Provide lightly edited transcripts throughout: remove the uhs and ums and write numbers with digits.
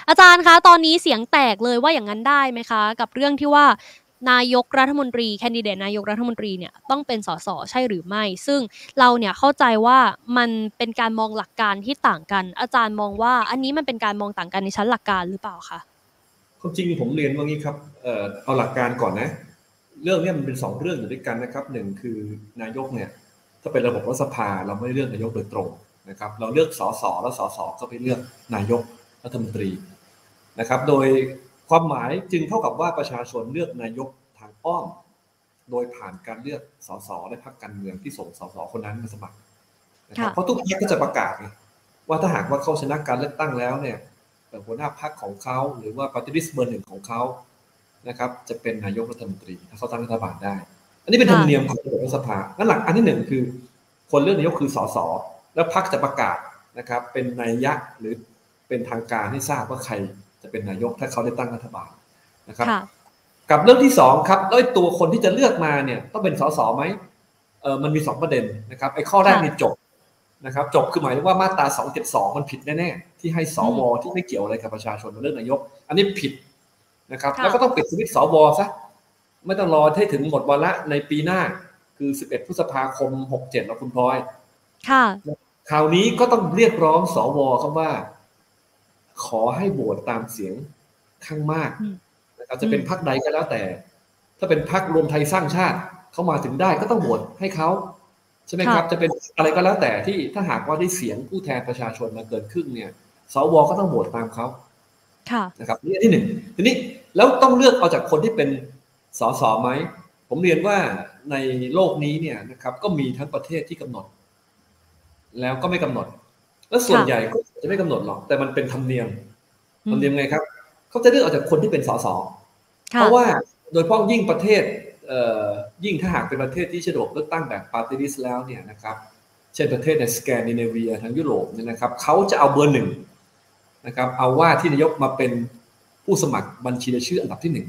อาจารย์คะตอนนี้เสียงแตกเลยว่าอย่างนั้นได้ไหมคะกับเรื่องที่ว่านายกรัฐมนตรีแคนดิเดตนายกรัฐมนตรีเนี่ยต้องเป็นสสใช่หรือไม่ซึ่งเราเนี่ยเข้าใจว่ามันเป็นการมองหลักการที่ต่างกันอาจารย์มองว่าอันนี้มันเป็นการมองต่างกันในชั้นหลักการหรือเปล่าคะความจริงผมเรียนว่างี้ครับเอาหลักการก่อนนะเรื่องนี้มันเป็น2เรื่องอยู่ด้วยกันนะครับหนึ่งคือนายกเนี่ยถ้าเป็นระบบรัฐสภาเราไม่เลือกนายกโดยตรงนะครับเราเลือกสสแล้วสสก็ไปเลือกนายกรัฐมนตรีนะครับโดยความหมายจึงเท่ากับว่าประชาชนเลือกนายกทางอ้อมโดยผ่านการเลือกสสและพรรคการเมืองที่ส่งสสคนนั้นมาสมัครนะครับเพราะทุกพรรคก็จะประกาศไงว่าถ้าหากว่าเขาชนะการเลือกตั้งแล้วเนี่ยหัวหน้าพรรคของเขาหรือว่าปฏิริษีเบอร์หนึ่งของเขานะครับจะเป็นนายกรัฐมนตรีถ้าเขาตั้งรัฐบาลได้อันนี้เป็นธรรมเนียมของระบบรัฐสภางั้นหลักอันที่หนึ่งคือคนเลือกนายกคือสสแล้วพรรคจะประกาศนะครับเป็นนัยยะหรือเป็นทางการให้ทราบว่าใครจะเป็นนายกถ้าเขาได้ตั้งรัฐบาลนะครับกับเรื่องที่2ครับแล้วตัวคนที่จะเลือกมาเนี่ยต้องเป็นสสไหมมันมี2ประเด็นนะครับไอ้ข้อแรกนี่จบนะครับจบคือหมายถึงว่ามาตรา272มันผิดแน่ๆที่ให้สวที่ไม่เกี่ยวอะไรกับประชาชนมาเลือกนายกอันนี้ผิดนะครับแล้วก็ต้องปิดสวิตช์สวซะไม่ต้องรอให้ถึงหมดวาระในปีหน้าคือ11พฤษภาคม67แล้วคุณพลอยค่ะคราวนี้ก็ต้องเรียกร้องสวครับว่าขอให้โหวตตามเสียงข้างมากนะครับจะเป็นพรรคใดก็แล้วแต่ถ้าเป็นพรรครวมไทยสร้างชาติเขามาถึงได้ก็ต้องโหวตให้เขาใช่ไหมครับจะเป็นอะไรก็แล้วแต่ที่ถ้าหากว่าได้เสียงผู้แทนประชาชนมาเกินครึ่งเนี่ยสวก็ต้องโหวตตามเขานะครับนี่ที่หนึ่งทีนี้แล้วต้องเลือกเอาจากคนที่เป็นสสไหมผมเรียนว่าในโลกนี้เนี่ยนะครับก็มีทั้งประเทศที่กำหนดแล้วก็ไม่กำหนดแล้วส่วนใหญ่ก็จะไม่กำหนดหรอกแต่มันเป็นธรรมเนียมไงครับเขาจะเลือกเอาจากคนที่เป็นสสเพราะว่าโดยเฉพาะยิ่งประเทศยิ่งถ้าหากเป็นประเทศที่สะดวกเลือกตั้งแบบปาร์ตี้ลิสต์แล้วเนี่ยนะครับเช่นประเทศในสแกนดิเนเวียทางยุโรปเนี่ยนะครับเขาจะเอาเบอร์1นะครับเอาว่าที่นายกมาเป็นผู้สมัครบัญชีรายชื่ออันดับที่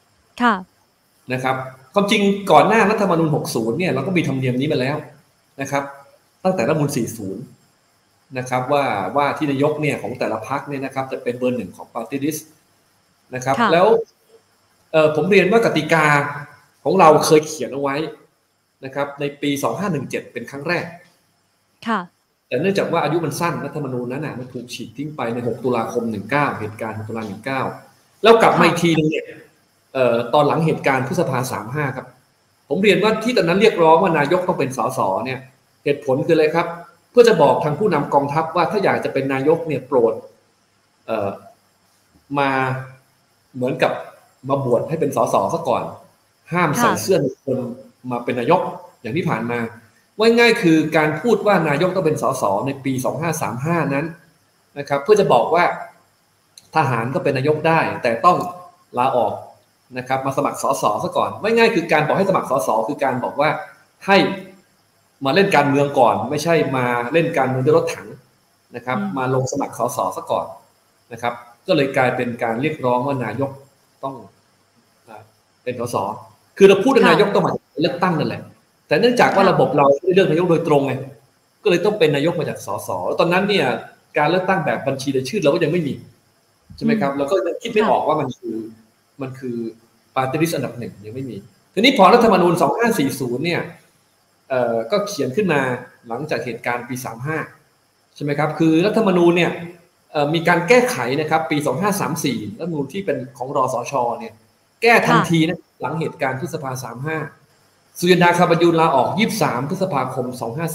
1ค่ะนะครับความจริงก่อนหน้ารัฐธรรมนูญ60เนี่ยเราก็มีธรรมเนียมนี้มาแล้วนะครับตั้งแต่รัฐธรรมนูญ40นะครับว่าที่นายกเนี่ยของแต่ละพรรคเนี่ยนะครับจะเป็นเบอร์1ของปาร์ตี้ลิสต์นะครับแล้วผมเรียนว่ากติกาของเราเคยเขียนเอาไว้นะครับในปี2517เป็นครั้งแรกค่ะแต่เนื่องจากว่าอายุมันสั้นรัฐธรรมนูญนั้นมันถูกฉีกทิ้งไปใน6ตุลาคม19เหตุการณ์6ตุลา19แล้วกลับมาอีกทีนึงเนี่ยตอนหลังเหตุการณ์พฤษภา35ครับผมเรียนว่าที่ตอนนั้นเรียกร้องว่านายกต้องเป็นสสเนี่ยเหตุผลคืออะไรครับเพื่อจะบอกทางผู้นำกองทัพว่าถ้าอยากจะเป็นนายกเนี่ยโปรดมาเหมือนกับมาบวชให้เป็นสสซะก่อนห้ามใส่เสื้อคนมาเป็นนายกอย่างที่ผ่านมาว่าง่ายคือการพูดว่านายกต้องเป็นสสในปี2535นั้นนะครับเพื่อจะบอกว่าทหารก็เป็นนายกได้แต่ต้องลาออกนะครับมาสมัครสสซะก่อนไม่ง่ายคือการบอกให้สมัครสสคือการบอกว่าให้มาเล่นการเมืองก่อนไม่ใช่มาเล่นการเมืองด้วยรถถังนะครับมาลงสมัครสสซะก่อนนะครับก็เลยกลายเป็นการเรียกร้องว่านายกต้องเป็นสสคือเราพูดว่านายกต้องมาเลือกตั้งนั่นแหละแต่เนื่องจากว่าระบบเราไม่เลือกนายกโดยตรงไงก็เลยต้องเป็นนายกมาจากสสตอนนั้นเนี่ยการเลือกตั้งแบบบัญชีรายชื่อเราก็ยังไม่มีใช่ไหมครับเราก็ยังคิดไม่ออกว่ามันคือปาร์ตี้ลิสต์อันดับ1ยังไม่มีทีนี้พอรัฐธรรมนูญ2540เนี่ยก็เขียนขึ้นมาหลังจากเหตุการณ์ปี35ใช่ไหมครับคือรัฐธรรมนูญเนี่ยมีการแก้ไขนะครับปี2534รัฐธรรมนูญที่เป็นของรสช.เนี่ยแก้ทันทีนะหลังเหตุการณ์พฤษภา35สุริยันดาคาบยูนลาออก23พฤษภาคม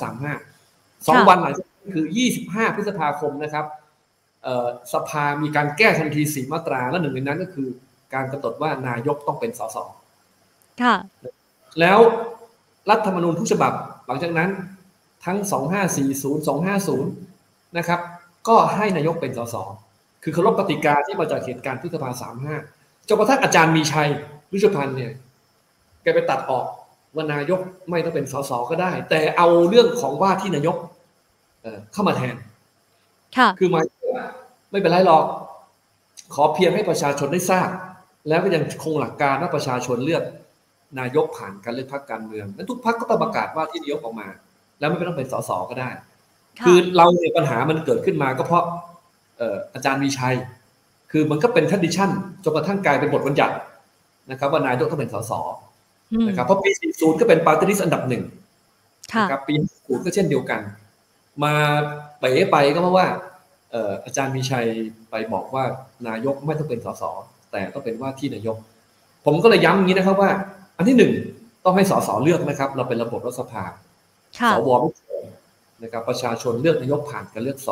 2535 2 วันหลังจากนั้นคือ25พฤษภาคมนะครับสภามีการแก้ทันที4มาตราและหนึ่งในนั้นก็คือการกำหนดว่านายกต้องเป็นสสค่ะแล้วรัฐธรรมนูญทุกฉบับหลังจากนั้นทั้ง2540 250นะครับก็ให้นายกเป็นสสคือเคารพกติกาที่มาจากเหตุการณ์พฤษภา35จนกระทั่งอาจารย์มีชัยรุชพันธ์เนี่ยแกไปตัดออกว่านายกไม่ต้องเป็นสสก็ได้แต่เอาเรื่องของว่าที่นายกเข้ามาแทนคือหมายไม่เป็นไรหรอกขอเพียงให้ประชาชนได้ทราบแล้วก็ยังคงหลักการว่าประชาชนเลือกนายกผ่านการเลือกพรรคการเมืองนั้นทุกพรรคก็ต้องประกาศว่าที่นายกออกมาแล้วไม่ต้องเป็นสสก็ได้คือเราเนี่ยปัญหามันเกิดขึ้นมาก็เพราะอาจารย์มีชัยคือมันก็เป็น tradition จนกระทั่งกลายเป็นบทบัญญัตินะครับว่านายกต้องเป็นสสนะครับเพราะปี 40 ก็เป็น party list อันดับหนึ่งนะครับปี 50 ก็เช่นเดียวกันมาเป๋ไปก็เพราะว่าอาจารย์มีชัยไปบอกว่านายกไม่ต้องเป็นสสแต่ต้องเป็นว่าที่นายกผมก็เลยย้ำอย่างนี้นะครับว่าอันที่หนึ่งต้องให้สสเลือกนะครับเราเป็นระบบรัฐสภาสวไม่เกี่ยวนะครับประชาชนเลือกนายกผ่านการเลือกส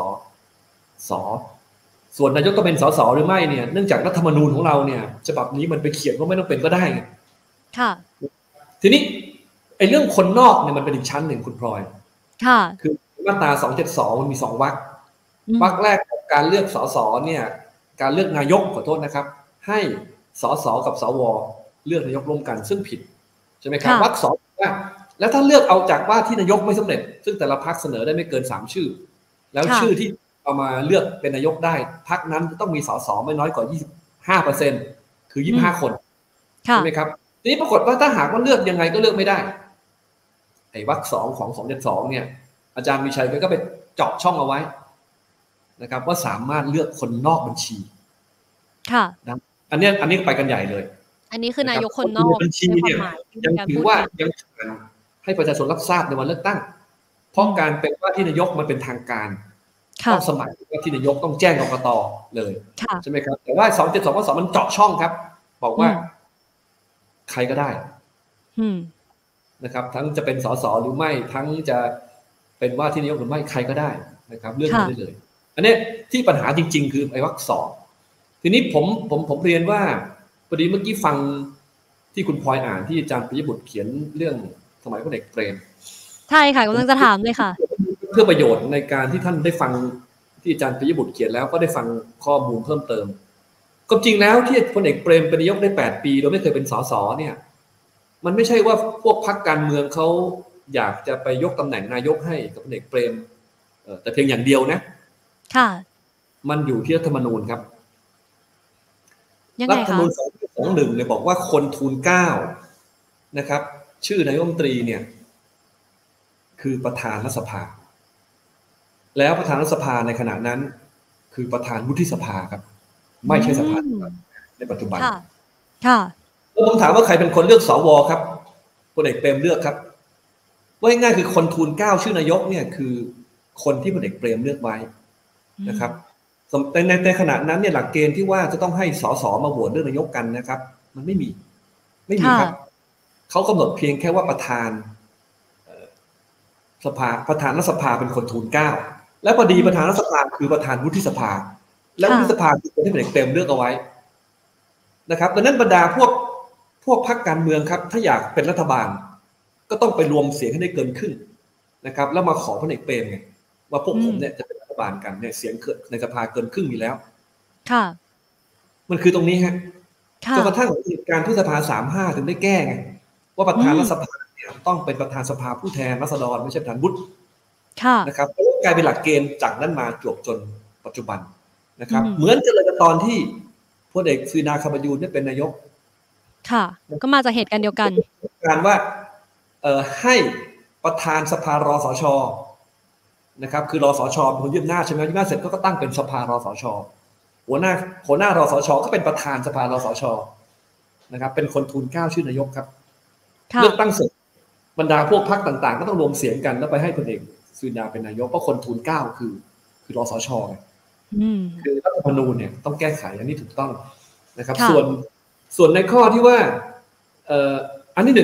ส่วนนายกต้องเป็นสสหรือไม่เนี่ยเนื่องจากรัฐธรรมนูญของเราเนี่ยฉบับนี้มันไปเขียนว่าไม่ต้องเป็นก็ได้ค่ะทีนี้ไอ้เรื่องคนนอกเนี่ยมันเป็นอีกชั้นหนึ่งคุณพลอยค่ะคือมาตรา272มันมี2 วรรคแรกของการเลือกสสเนี่ยการเลือกนายกขอโทษนะครับให้สสกับสวเลือกนายกร่วมกันซึ่งผิดใช่ไหมครับวรรค 2ว่าแล้วถ้าเลือกเอาจากว่าที่นายกไม่สำเร็จซึ่งแต่ละพรรคเสนอได้ไม่เกิน3ชื่อแล้วชื่อที่เอามาเลือกเป็นนายกได้พรรคนั้นต้องมีสสไม่น้อยกว่า 25% คือ25 คนใช่ไหมครับทีนี้ปรากฏว่าถ้าหากว่าเลือกยังไงก็เลือกไม่ได้ไอ้วรรค 2ของ272เนี่ยอาจารย์มีชัยก็ไปเจาะช่องเอาไว้นะครับว่าสามารถเลือกคนนอกบัญชีค่ะอันนี้ไปกันใหญ่เลยอันนี้คือนายกคนนอกบัญชีเนี่ยยังถือว่ายังให้ประชาชนรับทราบในวันเลือกตั้งเพราะการเป็นว่าที่นายกมันเป็นทางการต้องสมัครว่าที่นายกต้องแจ้งกกตเลยใช่ไหมครับแต่ว่า272ข้อ 2มันเจาะช่องครับบอกว่าใครก็ได้นะครับทั้งจะเป็นสสหรือไม่ทั้งจะเป็นว่าที่นายกหรือไม่ใครก็ได้นะครับเลือกได้เลยอันนี้ที่ปัญหาจริงๆคือไอ้วรรค 2ทีนี้ผมเรียนว่าพอดีเมื่อกี้ฟังที่คุณพลอยอ่านที่อาจารย์ปิยบุตรเขียนเรื่องสมัยพลเอกเปรมใช่ค่ะกำลังจะถามเลยค่ะเพื่อประโยชน์ในการที่ท่านได้ฟังที่อาจารย์ปิยบุตรเขียนแล้วก็ได้ฟังข้อมูลเพิ่มเติมก็จริงแล้วที่พลเอกเปรมเป็นนายกได้8 ปีโดยไม่เคยเป็นสสเนี่ยมันไม่ใช่ว่าพวกพรรคการเมืองเขาอยากจะไปยกตำแหน่งนายกให้กับพลเอกเปรมแต่เพียงอย่างเดียวนะค่ะมันอยู่ที่รัฐธรรมนูญครับรัฐธรรมนูญ 221เนี่ยบอกว่าคนทูลเกล้านะครับชื่อนายกรัฐมนตรีเนี่ยคือประธานรัฐสภาแล้วประธานรัฐสภาในขณะนั้นคือประธานวุฒิสภาครับไม่ใช่สภาในปัจจุบันค่ะแล้วผมถามว่าใครเป็นคนเลือกสวครับพลเอกเปรมเลือกครับว่าง่ายๆคือคนทูลเกล้าชื่อนายกเนี่ยคือคนที่พลเอกเปรมเลือกไว้นะครับในขณะนั้นเนี่ยหลักเกณฑ์ที่ว่าจะต้องให้สสมาโหวตเลือกนายกกันนะครับมันไม่มีครับเขากำหนดเพียงแค่ว่าประธานรัฐสภาเป็นคนทูลเกล้าและพอดีประธานรัฐสภาคือประธานวุฒิสภาและวุฒิสภาคือคนที่พลเอกเปรมเลือกเอาไว้นะครับดังนั้นบรรดาพวกพรรคการเมืองครับถ้าอยากเป็นรัฐบาลก็ต้องไปรวมเสียงให้ได้เกินครึ่งนะครับแล้วมาขอพลเอกเปรมไงว่าพวกผมเนี่ยจะเป็นรัฐบาลกันเนี่ยเสียงในสภาเกินครึ่งอยู่แล้วค่ะมันคือตรงนี้ฮะจนกระทั่งการที่สภา35ถึงได้แก้ไงว่าประธานรัฐสภาเนี่ยต้องเป็นประธานสภาผู้แทนราษฎรไม่ใช่ประธานวุฒินะครับกลายเป็นหลักเกณฑ์จากนั้นมาจวบจนปัจจุบันนะครับเหมือนกันเลยกับตอนที่พลเอกสุรินาคมายูนได้เป็นนายกค่ะก็มาจากเหตุการณ์เดียวกันการว่าให้ประธานสภารสช.นะครับคือรสช.เป็นคนยึดหน้าใช่ไหมยึดหน้าเสร็จก็ตั้งเป็นสภารสช.หัวหน้ารสช.ก็เป็นประธานสภารสช.นะครับเป็นคนทูลเกล้าชื่อนายกครับเลือกตั้งเสร็จบรรดาพวกพรรคต่างๆก็ต้องรวมเสียงกันแล้วไปให้พลเอกสุรินาเป็นนายกเพราะคนทูลเกล้าคือรสช.คือรัฐธรรมนูญเนี่ยต้องแก้ไขอันนี้ถูกต้องนะครับส่วนในข้อที่ว่าอันที่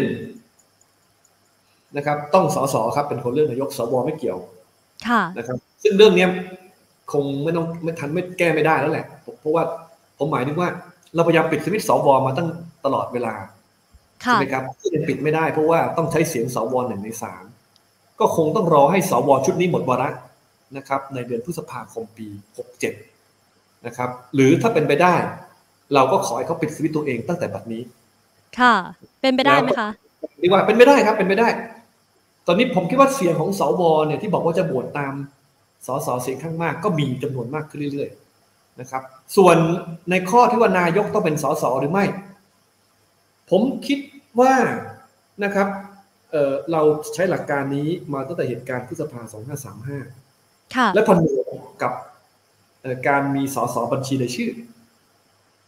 1นะครับต้องสสครับเป็นคนเลือกนายกสวไม่เกี่ยวนะครับซึ่งเรื่องนี้คงไม่ทันไม่แก้ไม่ได้แล้วแหละเพราะว่าผมหมายถึงว่าเราพยายามปิดสวิตช์สวมาตั้งตลอดเวลาใช่ไหมครับที่ยังปิดไม่ได้เพราะว่าต้องใช้เสียงสว1 ใน 3ก็คงต้องรอให้สวชุดนี้หมดวาระนะครับในเดือนพฤษภาคมปี67นะครับหรือถ้าเป็นไปได้เราก็ขอให้เขาปิดสวิตช์ตัวเองตั้งแต่บัดนี้ค่ะเป็นไปได้ไหมคะดีว่าเป็นไปได้ครับเป็นไปได้ตอนนี้ผมคิดว่าเสียงของสวเนี่ยที่บอกว่าจะโหวตตามสสเสียงข้างมากก็มีจำนวนมากขึ้นเรื่อยๆนะครับส่วนในข้อที่ว่านายกต้องเป็นสสหรือไม่ผมคิดว่านะครับเราใช้หลักการนี้มาตั้งแต่เหตุการณ์พฤษภา2535และผนวกกับการมีสสบัญชีรายชื่อ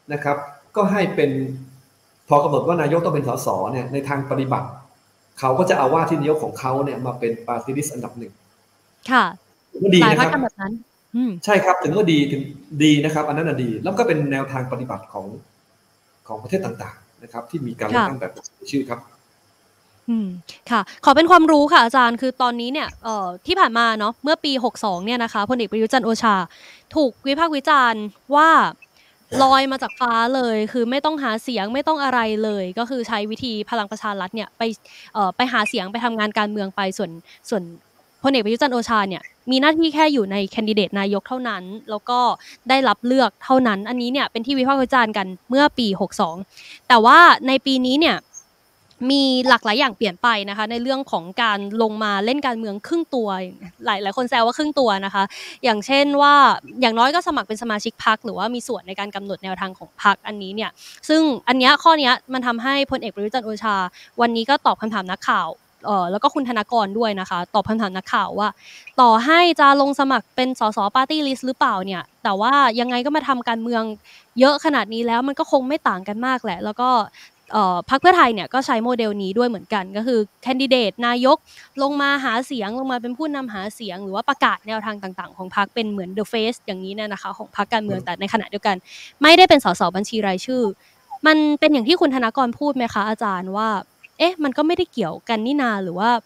นะครับก็ให้เป็นพอกำหนดว่านายกต้องเป็นสสเนี่ยในทางปฏิบัติเขาก็จะเอาว่าที่นายกของเขาเนี่ยมาเป็นปาร์ตี้ลิสต์อันดับหนึ่งค่ะก็ดีหลายพรรคนะครับทำแบบนั้นใช่ครับถึงว่าดีถึงดีนะครับอันนั้นดีแล้วก็เป็นแนวทางปฏิบัติของประเทศต่างๆนะครับที่มีการเลือกตั้งแบบชื่อครับค่ะขอเป็นความรู้ค่ะอาจารย์คือตอนนี้เนี่ยที่ผ่านมาเนาะเมื่อปี62เนี่ยนะคะพลเอกประยุทธ์จันทร์โอชาถูกวิพากษ์วิจารณ์ว่าลอยมาจากฟ้าเลยคือไม่ต้องหาเสียงไม่ต้องอะไรเลยก็คือใช้วิธีพลังประชารัฐเนี่ยไปหาเสียงไปทำงานการเมืองไปส่วนพลเอกประยุทธ์จันทร์โอชาเนี่ยมีหน้าที่แค่อยู่ในแคนดิเดตนายกเท่านั้นแล้วก็ได้รับเลือกเท่านั้นอันนี้เนี่ยเป็นที่วิพากษ์วิจารณ์กันเมื่อปี62แต่ว่าในปีนี้เนี่ยมีหลากหลายอย่างเปลี่ยนไปนะคะในเรื่องของการลงมาเล่นการเมืองครึ่งตัวหลายคนแซวว่าครึ่งตัวนะคะอย่างเช่นว่าอย่างน้อยก็สมัครเป็นสมาชิกพรรคหรือว่ามีส่วนในการกำหนดแนวทางของพรรคอันนี้เนี่ยซึ่งอันเนี้ยข้อเนี้ยมันทำให้พลเอกประยุทธ์จันทร์โอชาวันนี้ก็ตอบคำถามนักข่าวแล้วก็คุณธนากรด้วยนะคะตอบคำถามนักข่าวว่าต่อให้จะลงสมัครเป็นสสปาร์ตี้ลิสต์หรือเปล่าเนี่ยแต่ว่ายังไงก็มาทำการเมืองเยอะขนาดนี้แล้วมันก็คงไม่ต่างกันมากแหละแล้วก็พรรคเพื่อไทยเนี่ยก็ใช้โมเดลนี้ด้วยเหมือนกันก็คือแคนดิเดตนายกลงมาหาเสียงลงมาเป็นผู้นำหาเสียงหรือว่าประกาศแนวทางต่างๆของพรรคเป็นเหมือน The Face อย่างนี้เนี่ยนะคะของพรรคการเมืองแต่ในขณะเดียวกันไม่ได้เป็นสสบัญชีรายชื่อมันเป็นอย่างที่คุณธนากรพูดไหมคะอาจารย์ว่าเอ๊ะมันก็ไม่ได้เกี่ยวกันนี่นาหรือว่า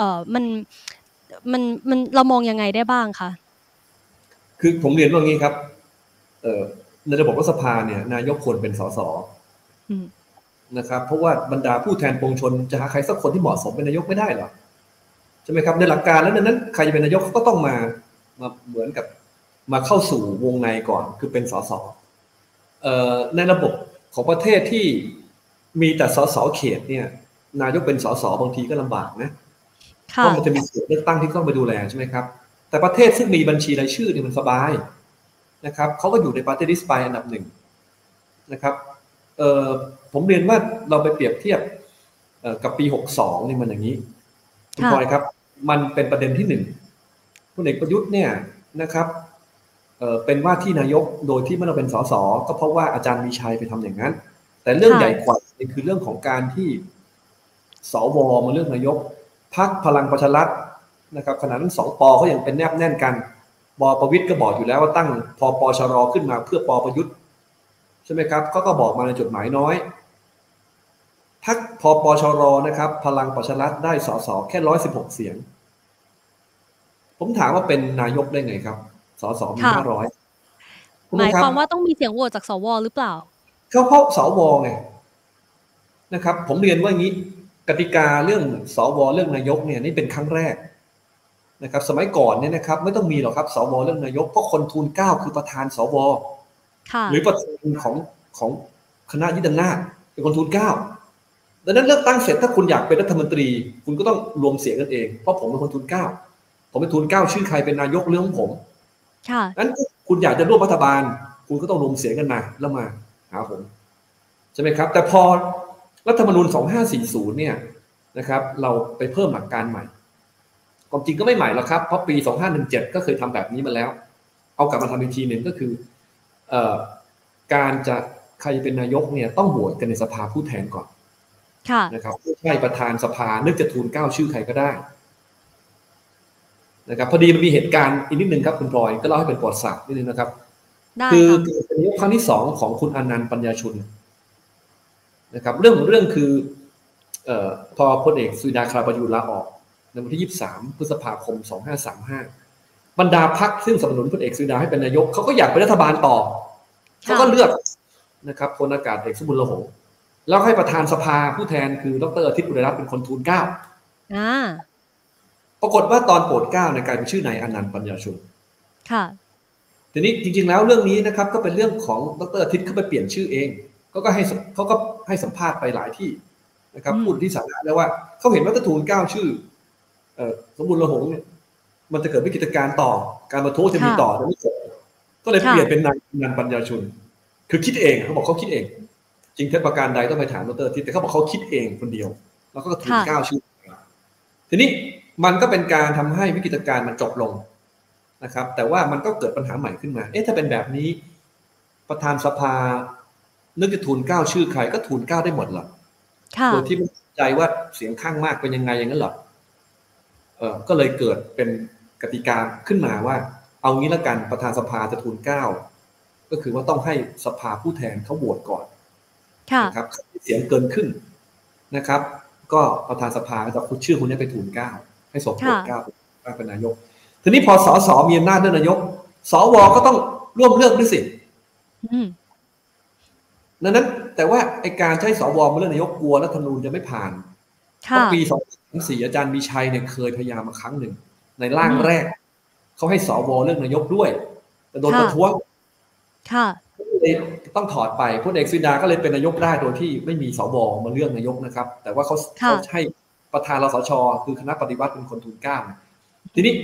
มันเรามองยังไงได้บ้างคะคือผมเรียนว่างี้ครับในระบบรัฐสภาเนี่ยนายกควรเป็นสสนะครับเพราะว่าบรรดาผู้แทนปวงชนจะหาใครสักคนที่เหมาะสมเป็นนายกไม่ได้หรอกใช่ไหมครับในหลักการแล้วนั้นใครจะเป็นนายกก็ต้องมาเหมือนกับมาเข้าสู่วงในก่อนคือเป็นสสในระบบของประเทศที่มีแต่สสเขตเนี่ยนายกเป็นสสบางทีก็ลำบากนะเพราะมันจะมีเสียงเลือกตั้งที่ต้องไปดูแลใช่ไหมครับแต่ประเทศซึ่งมีบัญชีรายชื่อเนี่ยมันสบายนะครับเขาก็อยู่ในปาร์ตี้ลิสต์ไปอันดับหนึ่งนะครับผมเรียนว่าเราไปเปรียบเทียบกับปี62นี่มันอย่างนี้คุณพลอยครับมันเป็นประเด็นที่หนึ่งพลเอกประยุทธ์เนี่ยนะครับเป็นว่าที่นายกโดยที่ไม่ต้องเป็นสสก็เพราะว่าอาจารย์มีชัยไปทำอย่างนั้นแต่เรื่องใหญ่กว่าคือเรื่องของการที่สวมาเลือกนายกพรรคพลังประชารัฐนะครับขณะนั้น2 ป.เขายังเป็นแนบแน่นกันป.ประวิตรก็บอกอยู่แล้วว่าตั้งพปชรขึ้นมาเพื่อป.ประยุทธ์ใช่ไหมครับเขาก็บอกมาในจดหมายน้อยพรรคพปชรนะครับพลังประชารัฐได้สสแค่116 เสียงผมถามว่าเป็นนายกได้ไงครับสสมี500 หมายความว่าต้องมีเสียงโหวตจากสวหรือเปล่าเพราะสวไงนะครับผมเรียนว่างี้กติกาเรื่องสวเรื่องนายกเนี่ยนี่เป็นครั้งแรกนะครับสมัยก่อนเนี่ยนะครับไม่ต้องมีหรอกครับสวเรื่องนายกเพราะคนทูลเกล้าคือประธานสวหรือประธานของคณะยึดอำนาจเป็นคนทูลเกล้าดังนั้นเลือกตั้งเสร็จถ้าคุณอยากเป็นรัฐมนตรีคุณก็ต้องรวมเสียงกันเองเพราะผมเป็นคนทูลเกล้าผมเป็นทูลเกล้าชื่อใครเป็นนายกเรื่องของผมนั้นคุณอยากจะร่วมรัฐบาลคุณก็ต้องรวมเสียงกันมาแล้วมาหาผมใช่ไหมครับแต่พอรัฐธรรมนูญ2540เนี่ยนะครับเราไปเพิ่มหลักการใหม่ความจริงก็ไม่ใหม่หรอกครับเพราะปี2517ก็เคยทำแบบนี้มาแล้วเอากลับมาทำอีกทีหนึ่งก็คือการจะใครเป็นนายกเนี่ยต้องโหวตกันในสภาผู้แทนก่อนนะครับไม่ใช่ประธานสภานึกจะทูลเกล้าชื่อใครก็ได้นะครับพอดีมันมีเหตุการณ์อีกนิดนึงครับคุณพลอยก็เล่าให้เป็นประวัติศาสตร์นิดนึงนะครับคือเป็นนายกครั้งที่2ของคุณอนันต์ปัญญาชุนนะครับเรื่องคือพอพลเอกสุรินทร์คราประยุทธ์ลาออกในวันที่23 พฤษภาคม 2535บรรดาพรรคซึ่งสนับสนุนพลเอกสุรินทร์ให้เป็นนายกเขาก็อยากเป็นรัฐบาลต่อเขาก็เลือกนะครับพลอากาศเอกสมบุญละหงษ์แล้วให้ประธานสภาผู้แทนคือดร.อาทิตย์อุไรรัตน์เป็นคนทูลเกล้าปรากฏว่าตอนโปรดเกล้าในกลายเป็นชื่อนายอนันต์ปัญญาชุนทีนี้จริงๆแล้วเรื่องนี้นะครับก็เป็นเรื่องของดร.อาทิตย์เขาไปเปลี่ยนชื่อเองเขาก็ให้สัมภาษณ์ไปหลายที่นะครับพูดที่สาธารณะแล้วว่าเขาเห็นว่าถ้าทูลเกล้าชื่อสมบุญละหงษ์เนี่ยมันจะเกิดวิกฤตการณ์ต่อการประท้วงจะมีต่อจะไม่จบก็เลยเปลี่ยนเป็นนายอนันต์ปัญญาชุนคือคิดเองเขาบอกเขาคิดเองจริงเท็จประการใดต้องไปถามดร.อาทิตย์แต่เขาบอกเขาคิดเองคนเดียวแล้วก็ทูลเกล้าชื่อทีนี้มันก็เป็นการทำให้วิกฤตการณ์มันจบลงนะครับแต่ว่ามันก็เกิดปัญหาใหม่ขึ้นมาถ้าเป็นแบบนี้ประธานสภานึกจะทูลเกล้าชื่อใครก็ทูลเกล้าได้หมดหรอโดยที่ไม่สนใจว่าเสียงข้างมากเป็นยังไงอย่างนั้นหรอก็เลยเกิดเป็นกติกาขึ้นมาว่าเอางี้ละกันประธานสภาจะทูลเกล้าก็คือว่าต้องให้สภาผู้แทนเขาโหวตก่อนนะครับเสียงเกินครึ่งนะครับก็ประธานสภาจะพูดชื่อคนนี้ไปทูลเกล้าให้ส่งโหวตเกล้าเป็นนายกทีนี้พอสสมีอำนาจเลือกนายกสวก็ต้องร่วมเลือกด้วยสิดังนั้นแต่ว่าไอการใช้สวมาเลือกนายกกลัวรัฐธรรมนูญจะไม่ผ่านปี2004อาจารย์มีชัยเนี่ยเคยพยายามมาครั้งหนึ่งในร่างแรกเขาให้สวเลือกนายกด้วยแต่โดนประท้วงต้องถอดไปพลเอกสุรินทร์ก็เลยเป็นนายกได้โดยที่ไม่มีสวมาเลือกนายกนะครับแต่ว่าเขาให้ประธานรสช.คือคณะปฏิวัติเป็นคนทูลเกล้าทีนี้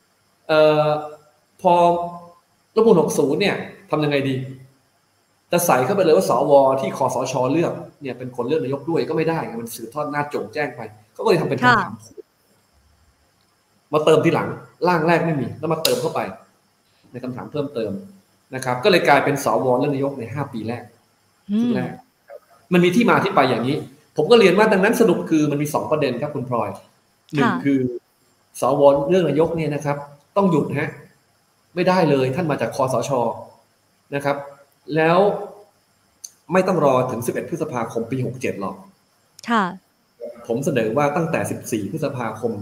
พอรัฐธรรมนูญ60เนี่ยทำยังไงดีจะใส่เข้าไปเลยว่าสวที่คสช.เลือกเนี่ยเป็นคนเลือกนายกด้วยก็ไม่ได้มันสืบทอดอำนาจโจ่งแจ้งไปก็เลยทำเป็นคำถามมาเติมทีหลังร่างแรกไม่มีแล้วมาเติมเข้าไปในคำถามเพิ่มเติมนะครับก็เลยกลายเป็นสวเลือกนายกใน5 ปีแรกชุดแรกมันมีที่มาที่ไปอย่างนี้ผมก็เรียนว่าดังนั้นสรุปคือมันมี2ประเด็นครับคุณพลอย1คือสวเลือกนายกเนี่ยนะครับต้องหยุดไม่ได้เลยท่านมาจากคสช.นะครับแล้วไม่ต้องรอถึง11 พฤษภาคมปี67หรอกผมเสนอว่าตั้งแต่14 พฤษภาคม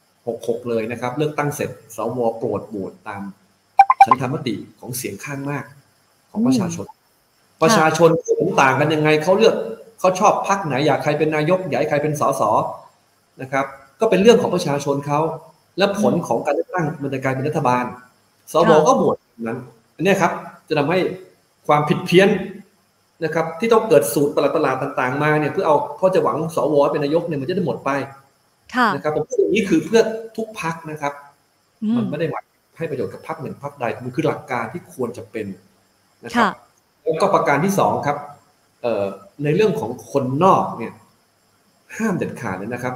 66เลยนะครับเลือกตั้งเสร็จสวโปรดโหวตตามฉันทามติของเสียงข้างมากของประชาชนเห็นต่างกันยังไงเขาเลือกเขาชอบพรรคไหนอยากใครเป็นนายกอยากให้ใครเป็นสสนะครับก็เป็นเรื่องของประชาชนเขาและผลของการเลือกตั้งมันจะกลายเป็นรัฐบาลสวก็โหวตนั้นอันนี้ครับจะทำให้ความผิดเพี้ยนนะครับที่ต้องเกิดสูตรประหลาดต่างๆมาเนี่ยเพื่อเอาเขาจะหวังสวเป็นนายกเนี่ยมันจะได้หมดไปนะครับผมพูดอย่างนี้คือเพื่อทุกพรรคนะครับมันไม่ได้หมายให้ประโยชน์กับพรรคหนึ่งพรรคใดมันคือหลักการที่ควรจะเป็นนะครับแล้วก็ประการที่2ครับในเรื่องของคนนอกเนี่ยห้ามเด็ดขาดเลยนะครับ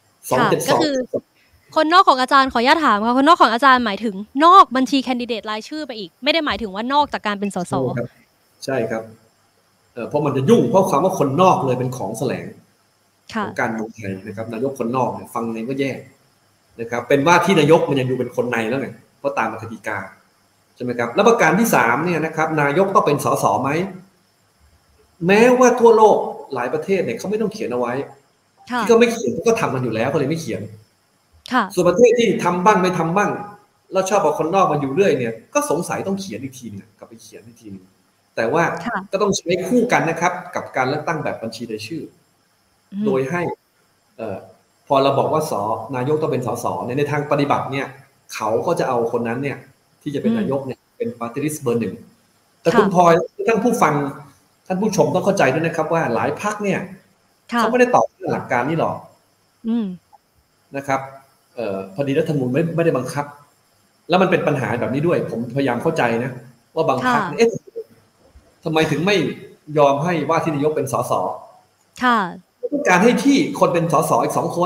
272 ก็คือคนนอกของอาจารย์ขออนุญาตถามค่ะคนนอกของอาจารย์หมายถึงนอกบัญชีแคนดิเดตรายชื่อไปอีกไม่ได้หมายถึงว่านอกจากการเป็นสสใช่ครับเพราะมันจะยุ่งเพราะคำว่าคนนอกเลยเป็นของแสลงของการเมืองไทยนะครับนายกคนนอกเนี่ยฟังในก็แย่นะครับเป็นว่าที่นายกมันยังดูเป็นคนในแล้วไงเพราะตามกติกาใช่ไหมครับแล้วประการที่3เนี่ยนะครับนายกต้องเป็นสสไหมแม้ว่าทั่วโลกหลายประเทศเนี่ยเขาไม่ต้องเขียนเอาไว้ที่เขาไม่เขียนเขาก็ทำกันอยู่แล้วเขาเลยไม่เขียนส่วนประเทศที่ทำบ้างไม่ทำบ้างแล้วชอบเอาคนนอกมาอยู่เรื่อยเนี่ยก็สงสัยต้องเขียนอีกทีนึงกลับไปเขียนอีกทีนึงแต่ว่าก็ต้องใช้คู่กันนะครับกับการเลือกตั้งแบบบัญชีรายชื่อโดยให้พอเราบอกว่านายกต้องเป็นสสในทางปฏิบัติเนี่ยเขาก็จะเอาคนนั้นเนี่ยที่จะเป็นนายกเนี่ยเป็นปาร์ตี้ลิสต์เบอร์ 1แต่คุณพลอยท่านผู้ฟังท่านผู้ชมต้องเข้าใจด้วยนะครับว่าหลายพรรคเนี่ยเขาไม่ได้ตอบหลักการนี้หรอกนะครับพอดีรัฐธรรมนูญไม่ได้บังคับแล้วมันเป็นปัญหาแบบนี้ด้วยผมพยายามเข้าใจนะว่าบางพรรคทำไมถึงไม่ยอมให้ว่าที่นายกเป็นสสต้องการให้ที่คนเป็นสสอีก2 คน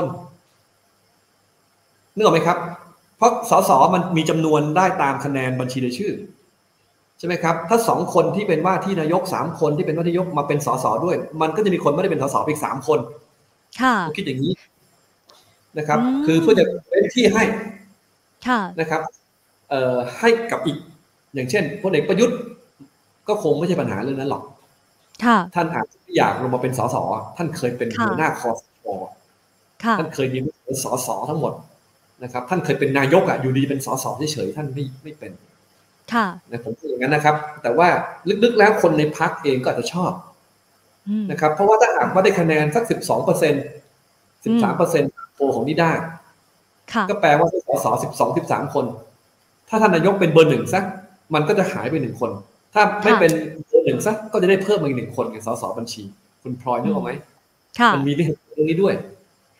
นึกออกไหมครับเพราะสสมันมีจำนวนได้ตามคะแนนบัญชีรายชื่อใช่ไหมครับถ้า2 คนที่เป็นว่าที่นายก3 คนที่เป็นว่าที่นายกมาเป็นสสด้วยมันก็จะมีคนไม่ได้เป็นสสอีก3 คนผมคิดอย่างนี้นะครับคือเพื่อจะเป็นที่ให้นะครับให้กับอีกอย่างเช่นพลเอกประยุทธ์ก็คงไม่ใช่ปัญหาเรื่องนั้นหรอกท่านอาจจะอยากลงมาเป็นสสท่านเคยเป็นหัวหน้าคสช.ท่านเคยมีสสทั้งหมดนะครับท่านเคยเป็นนายกอยู่ดีเป็นสสเฉยๆท่านไม่เป็นนะผมพูดอย่างนั้นนะครับแต่ว่าลึกๆแล้วคนในพรรคเองก็อาจจะชอบนะครับเพราะว่าถ้าหากว่าได้คะแนนสัก12% 13% โพลของนิด้าก็แปลว่าสส12-13 คนถ้าท่านนายกเป็นเบอร์ 1ซะมันก็จะหายไป1 คนถ้าไม่เป็นเบอร์ 1ซะก็จะได้เพิ่มมาอีก1 คนกับสสบัญชีคุณพลอยนึกออกไหมมันมีเรื่องนี้ด้วยครับ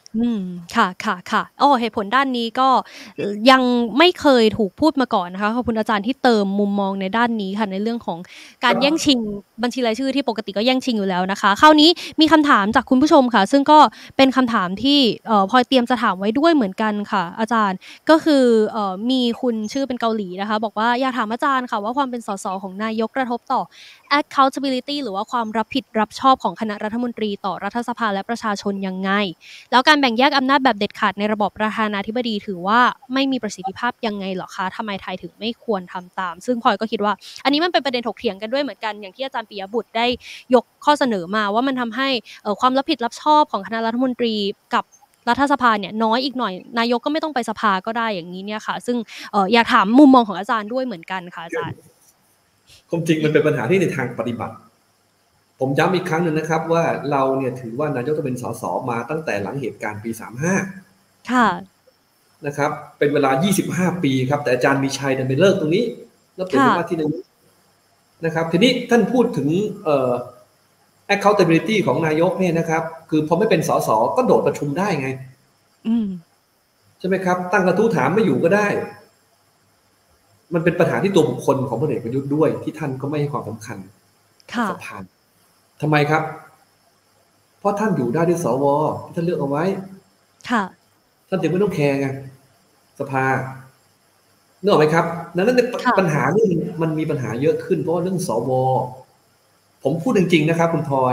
ค่ะโอ้เหตุผลด้านนี้ก็ยังไม่เคยถูกพูดมาก่อนนะคะขอบคุณอาจารย์ที่เติมมุมมองในด้านนี้ค่ะในเรื่องของการแย่งชิงบัญชีรายชื่อที่ปกติก็แย่งชิงอยู่แล้วนะคะคราวนี้มีคำถามจากคุณผู้ชมค่ะซึ่งก็เป็นคำถามที่พลอยเตรียมจะถามไว้ด้วยเหมือนกันค่ะอาจารย์ก็คือมีคุณชื่อเป็นเกาหลีนะคะบอกว่าอยากถามอาจารย์ค่ะว่าความเป็นสสของนายกกระทบต่อ accountability หรือว่าความรับผิดรับชอบของคณะรัฐมนตรีต่อรัฐสภาและประชาชนยังไง แล้วการแบ่งแยกอำนาจแบบเด็ดขาดในระบอบประธานาธิบดีถือว่าไม่มีประสิทธิภาพยังไงเหรอคะทำไมไทยถึงไม่ควรทำตามซึ่งพลอยก็คิดว่าอันนี้มันเป็นประเด็นถกเถียงกันด้วยเหมือนกันอย่างที่อาจารย์ปิยบุตรได้ยกข้อเสนอมาว่ามันทำให้ความรับผิดรับชอบของคณะรัฐมนตรีกับรัฐสภาเนี่ยน้อยอีกหน่อยนายกก็ไม่ต้องไปสภาก็ได้อย่างนี้เนี่ยค่ะซึ่งอยากถามมุมมองของอาจารย์ด้วยเหมือนกันค่ะอาจารย์ความจริงมันเป็นปัญหาที่ในทางปฏิบัติผมย้ำอีกครั้งหนึ่งนะครับว่าเราเนี่ยถือว่านายกต้องเป็นสสมาตั้งแต่หลังเหตุการณ์ปี35 ค่ะนะครับเป็นเวลา25ปีครับแต่อาจารย์มีชัยดันไปเลิกตรงนี้แล้วเป็นว่าที่นายกนะครับทีนี้ท่านพูดถึงaccountability ของนายกเนี่ยนะครับคือพอไม่เป็นสสก็โดดประชุมได้ไงใช่ไหมครับตั้งกระทู้ถามไม่อยู่ก็ได้มันเป็นปัญหาที่ตัวบุคคลของพลเอกประยุทธ์ด้วยที่ท่านก็ไม่ให้ความสำคัญสภาทำไมครับเพราะท่านอยู่ได้ด้วยสวที่ท่านเลือกเอาไว้ท่านจึงไม่ต้องแคร์ไงสภานึกออกไหมครับนั้นปัญหานี่มันมีปัญหาเยอะขึ้นเพราะว่าเรื่องสวผมพูดจริงๆนะครับคุณพลอย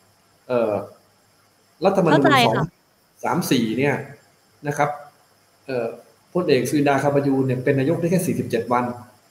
รัฐธรรมนูญ234เนี่ยนะครับพลเอกสุรินทร์คำปยูนเนี่ยเป็นนายกได้แค่47วัน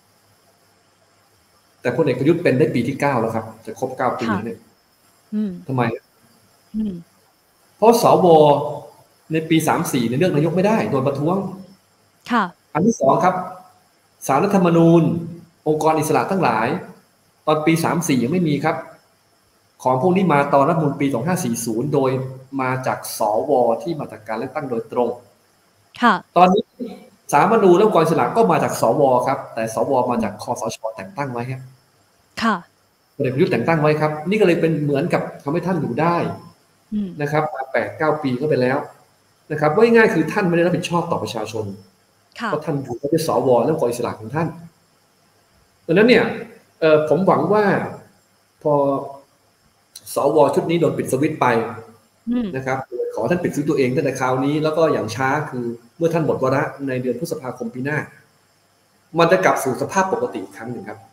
แต่พลเอกประยุทธ์เป็นได้ปีที่9แล้วครับจะครบ9ปีเนี่ยทำไมเพราะสวในปี34ในเลือกนายกไม่ได้โดนประท้วงอันที่2ครับศาลรัฐธรรมนูญองค์กรอิสระทั้งหลายตอนปี34ยังไม่มีครับของพวกนี้มาตอนรัฐธรรมนูญปี2540โดยมาจากสวที่มาจากการเลือกตั้งโดยตรงตอนนี้ศาลรัฐธรรมนูญและองค์กรอิสระก็มาจากสวครับแต่สวมาจากคสชแต่งตั้งไว้ครับพลเอกประยุทธ์แต่งตั้งไว้ครับนี่ก็เลยเป็นเหมือนกับทำให้ท่านอยู่ได้นะครับมา8-9 ปีก็ไปแล้วนะครับว่าง่ายคือท่านไม่ได้รับผิดชอบต่อประชาชนเพราะท่านอยู่ในสวและองค์กรอิสระของท่านดังนั้นเนี่ยผมหวังว่าพอสวชุดนี้โดนปิดสวิตช์ไปนะครับขอท่านปิดสวิตช์ตัวเองตั้งแต่คราวนี้แล้วก็อย่างช้าคือเมื่อท่านหมดวาระในเดือนพฤษภาคมปีหน้ามันจะกลับสู่สภาพปกติอีกครั้งหนึ่งครับ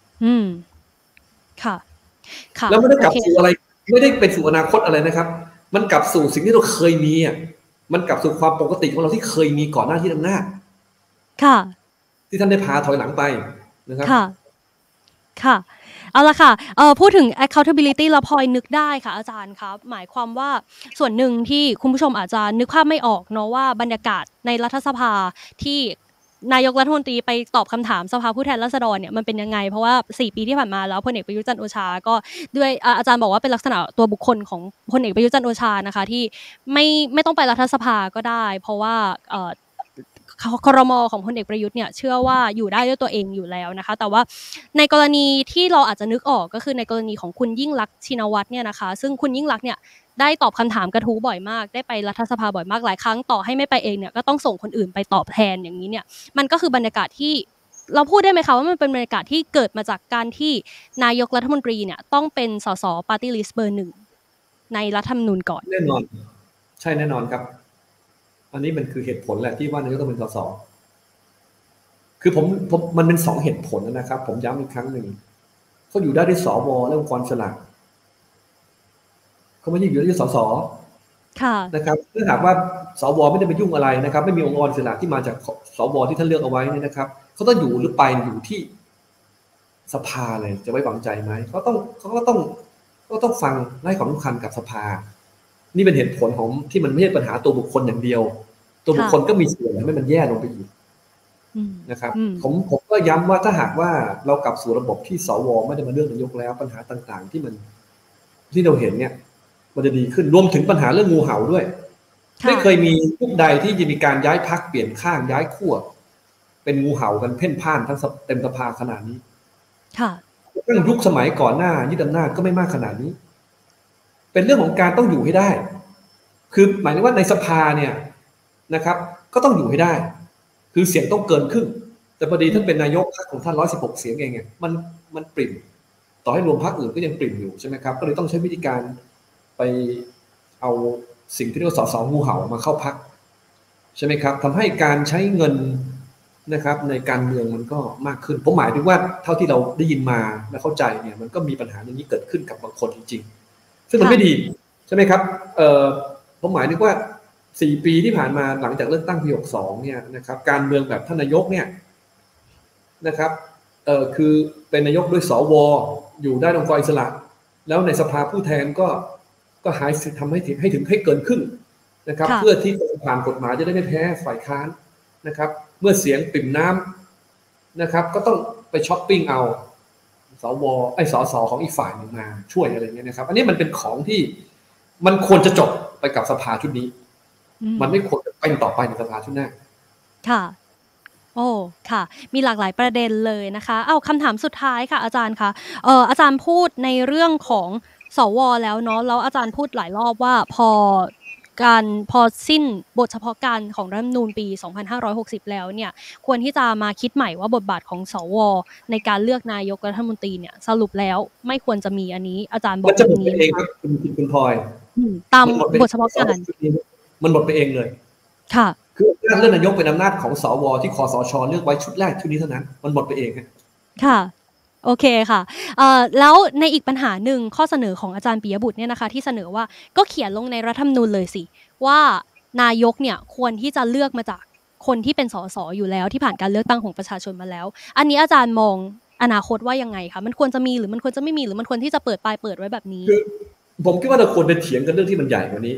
ค่ะแล้วไม่ได้กลับสู่อะไรไม่ได้ไปสู่อนาคตอะไรนะครับมันกลับสู่สิ่งที่เราเคยมีอ่ะมันกลับสู่ความปกติของเราที่เคยมีก่อนหน้าที่อำนาจที่ท่านได้พาถอยหลังไปนะครับค่ะเอาละค่ะพูดถึง accountability เราพลอยนึกได้ค่ะอาจารย์ครับหมายความว่าส่วนหนึ่งที่คุณผู้ชมอาจจะนึกภาพไม่ออกเนาะว่าบรรยากาศในรัฐสภาที่นายกรัฐมนตรีไปตอบคำถามสภาผู้แทนราษฎรเนี่ยมันเป็นยังไงเพราะว่า4ปีที่ผ่านมาแล้วพลเอกประยุทธ์จันทร์โอชาก็ด้วยอาจารย์บอกว่าเป็นลักษณะตัวบุคคลของพลเอกประยุทธ์จันทร์โอชานะคะที่ไม่ต้องไปรัฐสภาก็ได้เพราะว่าครม.ของพลเอกประยุทธ์เนี่ยเชื่อว่าอยู่ได้ด้วยตัวเองอยู่แล้วนะคะแต่ว่าในกรณีที่เราอาจจะนึกออกก็คือในกรณีของคุณยิ่งลักษณ์ชินวัตรเนี่ยนะคะซึ่งคุณยิ่งลักษณ์เนี่ยได้ตอบคำถามกระทู้บ่อยมากได้ไปรัฐสภาบ่อยมากหลายครั้งต่อให้ไม่ไปเองเนี่ยก็ต้องส่งคนอื่นไปตอบแทนอย่างนี้เนี่ยมันก็คือบรรยากาศที่เราพูดได้ไหมคะว่ามันเป็นบรรยากาศที่เกิดมาจากการที่นายกรัฐมนตรีเนี่ยต้องเป็นสสปาร์ตี้ลิสต์เบอร์ 1ในรัฐธรรมนูญก่อนแน่นอนใช่แน่นอนครับอันนี้มันคือเหตุผลแหละที่ว่านายกต้องเป็นสสคือผมมันเป็น2เหตุผลนะครับผมย้ำอีกครั้งหนึ่งเขาอยู่ได้ด้วยสวและองค์กรอิสระเขาไม่ได้อยู่ได้ด้วยสสนะครับถ้าหากว่าสวไม่ได้ไปยุ่งอะไรนะครับไม่มีองค์กรอิสระที่มาจากสวที่ท่านเลือกเอาไว้นี่นะครับเขาต้องอยู่หรือไปอยู่ที่สภาเลยจะไว้วางใจไหมเขาก็ต้องฟังให้ความสำคัญกับสภานี่เป็นเหตุผลของที่มันไม่ใช่ปัญหาตัวบุคคลอย่างเดียวตัวบุคคลก็มีส่วนทำให้มันแย่ลงไปอีกนะครับผมก็ย้ำว่าถ้าหากว่าเรากลับสู่ระบบที่สวไม่ได้มาเลือกนายกแล้วปัญหาต่างๆที่เราเห็นเนี่ยมันจะดีขึ้นรวมถึงปัญหาเรื่องงูเห่าด้วยไม่เคยมียุคใดที่จะมีการย้ายพรรคเปลี่ยนข้างย้ายขั้วเป็นงูเห่ากันเพ่นพ่านทั้งเต็มสภาขนาดนี้ตั้งยุคสมัยก่อนหน้ายึดอำนาจก็ไม่มากขนาดนี้เป็นเรื่องของการต้องอยู่ให้ได้คือหมายถึงว่าในสภาเนี่ยนะครับก็ต้องอยู่ให้ได้คือเสียงต้องเกินครึ่งแต่พอดีท่านเป็นนายกพรรคของท่าน116เสียงเองเนี่ยมันปริ่มต่อให้รวมพรรคอื่นก็ยังปริ่มอยู่ใช่ไหมครับก็เลยต้องใช้วิธีการไปเอาสิ่งที่เรียกว่าสสงูเห่ามาเข้าพรรคใช่ไหมครับทำให้การใช้เงินนะครับในการเมืองมันก็มากขึ้นผมหมายถึงว่าเท่าที่เราได้ยินมาและเข้าใจเนี่ยมันก็มีปัญหาอย่างนี้เกิดขึ้นกับบางคนจริงๆซึ่งมันไม่ดีใช่ไหมครับผมหมายถึงว่า4 ปีที่ผ่านมาหลังจากเลือกตั้งปี62เนี่ยนะครับการเมืองแบบท่านนายกเนี่ยนะครับคือเป็นนายกด้วยสวอยู่ได้องค์กรอิสระแล้วในสภาผู้แทนก็หายทำให้เกินครึ่งนะครับเพื่อที่จะผ่านกฎหมายจะได้ไม่แพ้ฝ่ายค้านนะครับเมื่อเสียงปิ่มน้ำนะครับก็ต้องไปช้อปปิ้งเอาสสของอีกฝ่ายหนึ่งมาช่วยอะไรเงี้ยนะครับอันนี้มันเป็นของที่มันควรจะจบไปกับสภาชุดนี้มันไม่ควรจะเป็นต่อไปในสภาชุดหน้าค่ะโอ้ค่ะมีหลากหลายประเด็นเลยนะคะเอาคำถามสุดท้ายค่ะอาจารย์คะอาจารย์พูดในเรื่องของสวแล้วเนาะแล้วอาจารย์พูดหลายรอบว่าพอสิ้นบทเฉพาะการของรัฐธรรมนูญปี2560แล้วเนี่ยควรที่จะมาคิดใหม่ว่าบทบาทของสวในการเลือกนายกรัฐมนตรีเนี่ยสรุปแล้วไม่ควรจะมีอันนี้อาจารย์บอกแบบนี้ครับคุณพลอยตามบทเฉพาะการมันหมดไปเองเลยค่ะคือการเลือกนายกเป็นอำนาจของสวที่คสช.เลือกไว้ชุดแรกชุดนี้เท่านั้นมันหมดไปเองค่ะโอเคค่ะแล้วในอีกปัญหาหนึ่งข้อเสนอของอาจารย์ปิยบุตรเนี่ยนะคะที่เสนอว่าก็เขียนลงในรัฐธรรมนูญเลยสิว่านายกเนี่ยควรที่จะเลือกมาจากคนที่เป็นสสอยู่แล้วที่ผ่านการเลือกตั้งของประชาชนมาแล้วอันนี้อาจารย์มองอนาคตว่ายังไงคะมันควรจะมีหรือมันควรจะไม่มีหรือมันควรที่จะเปิดไว้แบบนี้คือผมคิดว่าเราควรไปเถียงกันเรื่องที่มันใหญ่กว่านี้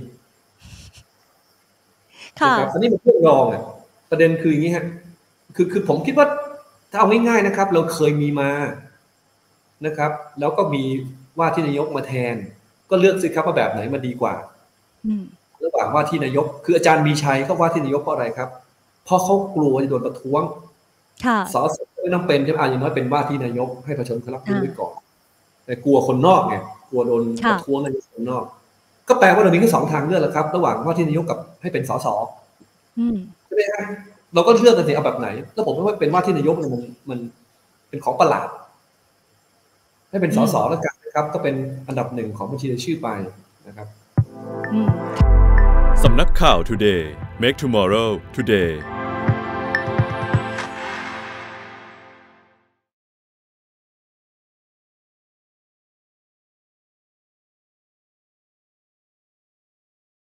ค่ะอันนี้มันเรื่องรองประเด็นคืออย่างนี้ฮะคือผมคิดว่าถ้าเอาง่ายๆนะครับเราเคยมีมานะครับแล้วก็มีว่าที่นายกมาแทนก็เลือกสิครับว่าแบบไหนมาดีกว่าระหว่างว่าที่นายกคืออาจารย์มีชัยก็ว่าที่นายกเพราะอะไรครับเพราะเขากลัวจะโดนประท้วงสสไม่ต้องเป็นใช่ไหมอย่างน้อยเป็นว่าที่นายกให้ประชาชนเขารับรู้ไว้ก่อนแต่กลัวคนนอกไงกลัวโดนประท้วงนายกคนนอกก็แปลว่าเรามีแค่2 ทางเลือกแหละครับระหว่างว่าที่นายกกับให้เป็นสสใช่ไหมฮะเราก็เลือกกันสิเอาแบบไหนแล้วผมว่าเป็นว่าที่นายกมันเป็นของประหลาดให้เป็นสสแล้วกันนะครับก็เป็นอันดับ1ของบัญชีรายชื่อไปนะครับสำนักข่าว Today Make Tomorrow Today